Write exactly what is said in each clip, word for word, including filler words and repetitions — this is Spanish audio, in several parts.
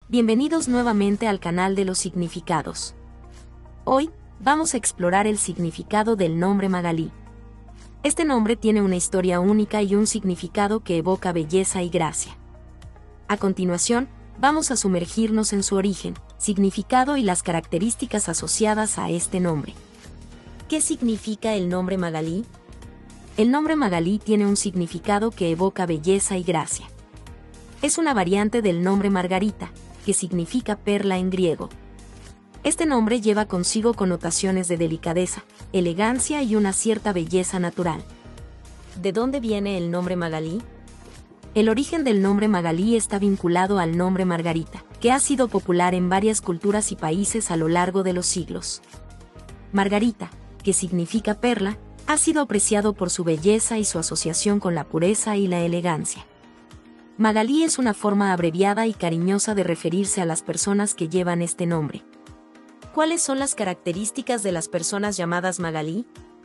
Bienvenidos nuevamente al canal de los significados. Hoy, vamos a explorar el significado del nombre Magalí. Este nombre tiene una historia única y un significado que evoca belleza y gracia. A continuación, vamos a sumergirnos en su origen, significado y las características asociadas a este nombre. ¿Qué significa el nombre Magalí? El nombre Magalí tiene un significado que evoca belleza y gracia. Es una variante del nombre Margarita, que significa perla en griego. Este nombre lleva consigo connotaciones de delicadeza, elegancia y una cierta belleza natural. ¿De dónde viene el nombre Magalí? El origen del nombre Magalí está vinculado al nombre Margarita, que ha sido popular en varias culturas y países a lo largo de los siglos. Margarita, que significa perla, ha sido apreciado por su belleza y su asociación con la pureza y la elegancia. Magalí es una forma abreviada y cariñosa de referirse a las personas que llevan este nombre. ¿Cuáles son las características de las personas llamadas Magalí?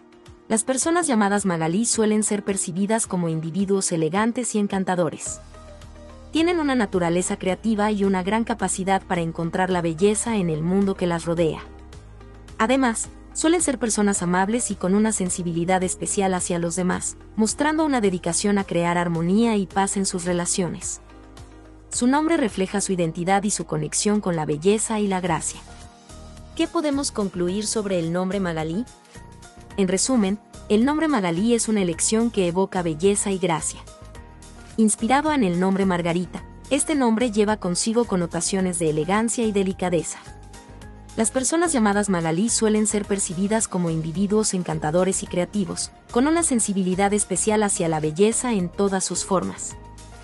Las personas llamadas Magalí suelen ser percibidas como individuos elegantes y encantadores. Tienen una naturaleza creativa y una gran capacidad para encontrar la belleza en el mundo que las rodea. Además, suelen ser personas amables y con una sensibilidad especial hacia los demás, mostrando una dedicación a crear armonía y paz en sus relaciones. Su nombre refleja su identidad y su conexión con la belleza y la gracia. ¿Qué podemos concluir sobre el nombre Magalí? En resumen, el nombre Magalí es una elección que evoca belleza y gracia. Inspirado en el nombre Margarita, este nombre lleva consigo connotaciones de elegancia y delicadeza. Las personas llamadas Magalí suelen ser percibidas como individuos encantadores y creativos, con una sensibilidad especial hacia la belleza en todas sus formas.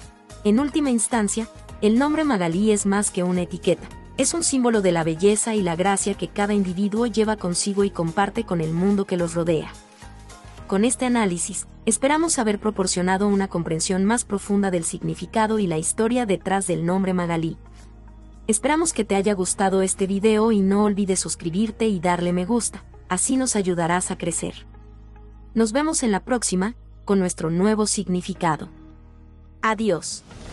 En última instancia, el nombre Magalí es más que una etiqueta, es un símbolo de la belleza y la gracia que cada individuo lleva consigo y comparte con el mundo que los rodea. Con este análisis, esperamos haber proporcionado una comprensión más profunda del significado y la historia detrás del nombre Magalí. Esperamos que te haya gustado este video y no olvides suscribirte y darle me gusta, así nos ayudarás a crecer. Nos vemos en la próxima, con nuestro nuevo significado. Adiós.